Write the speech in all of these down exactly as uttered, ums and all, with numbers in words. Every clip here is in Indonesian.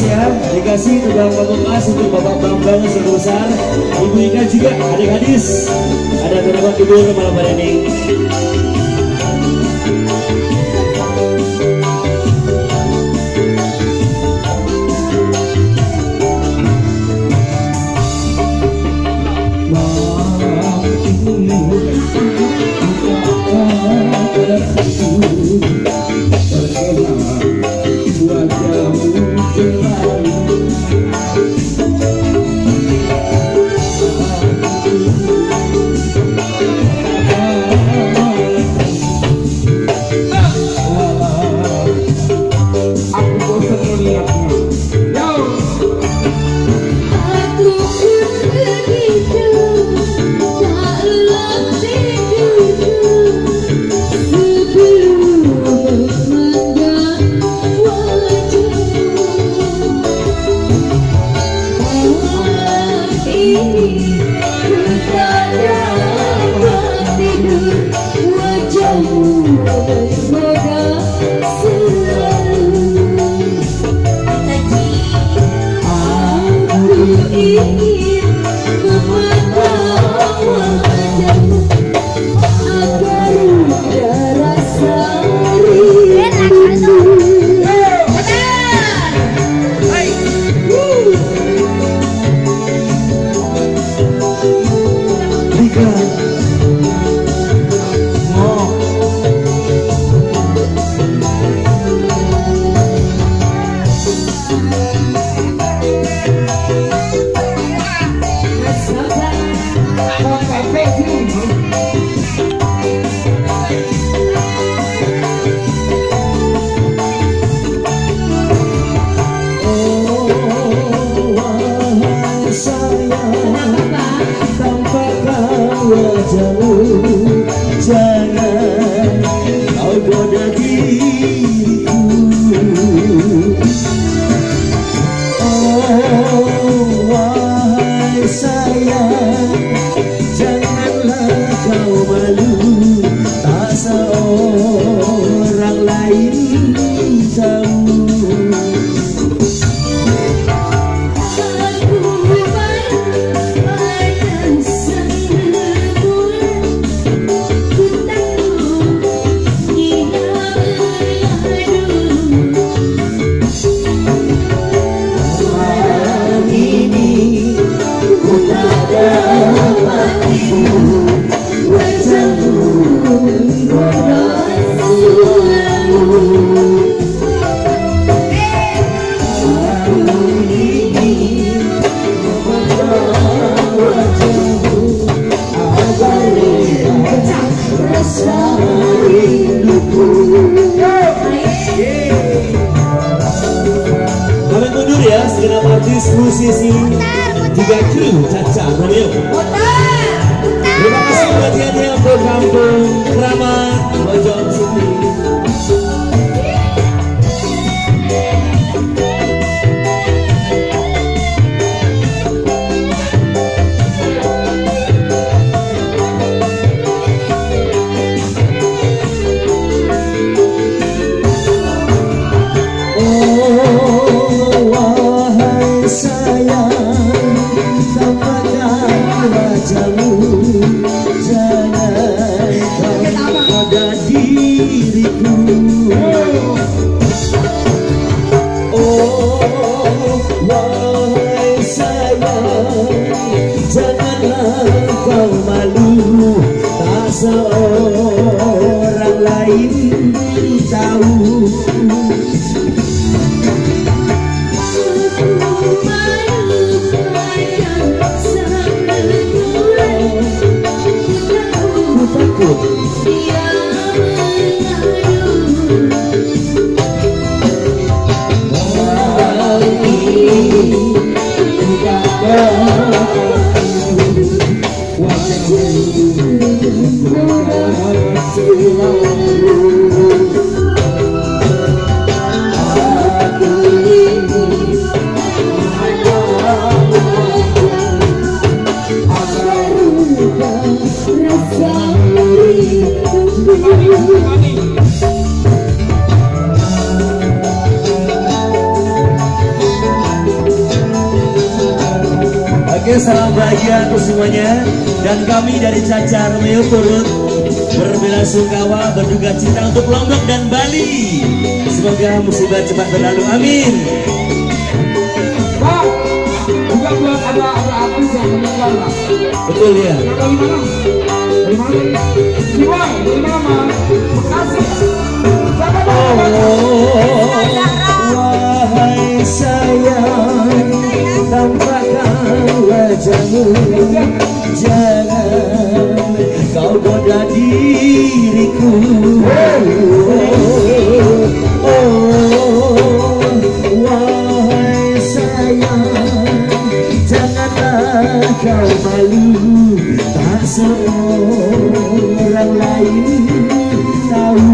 ya, dikasih tumbang pamungkas untuk Bapak Bambang sebesar Ibu Ika juga, adik hadis. Ada terdapat ibu malam hari ini. Musisi juga kru Caca Romeo. Terima kasih buat yang berkampung Kramat Bojong City. Seorang lain tahu salam bahagia untuk semuanya. Dan kami dari Cacar Romeo turut berbelasungkawa berduka cita untuk Lombok dan Bali. Semoga musibah cepat berlalu, amin. Pak, juga buat ada ada artis yang meninggal, Pak. Betul ya. Dari mana? Dari mana? Dari mana? Dari mana? Bekasi. Siapa tahu? Wahai sayang, tampakkan wajahmu, jangan kau goda diriku. Oh, oh, wahai sayang, janganlah kau malu, tak seorang lain tahu.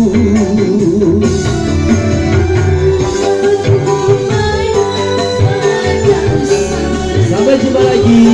Sampai jumpa lagi.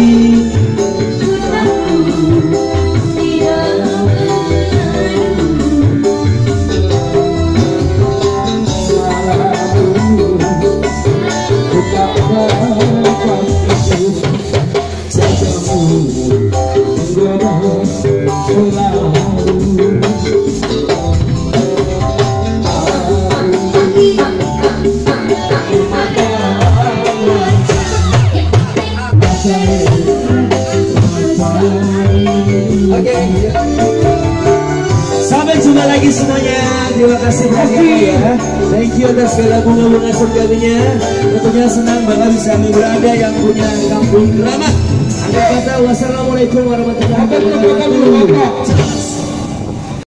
Oke, sampai jumpa lagi semuanya. Terima kasih banyak ya. Thank you atas segala bunga-bunga surganya. Tentunya senang bakal bisa berada yang punya kampung keramat. Anda kata wassalamualaikum warahmatullahi wabarakatuh.